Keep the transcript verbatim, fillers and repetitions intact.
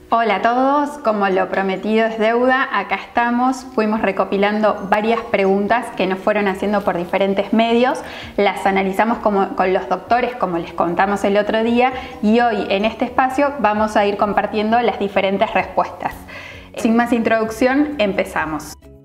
Hola a todos, como lo prometido es deuda, acá estamos. Fuimos recopilando varias preguntas que nos fueron haciendo por diferentes medios, las analizamos como, con los doctores, como les contamos el otro día, y hoy en este espacio vamos a ir compartiendo las diferentes respuestas. Sin más introducción, empezamos.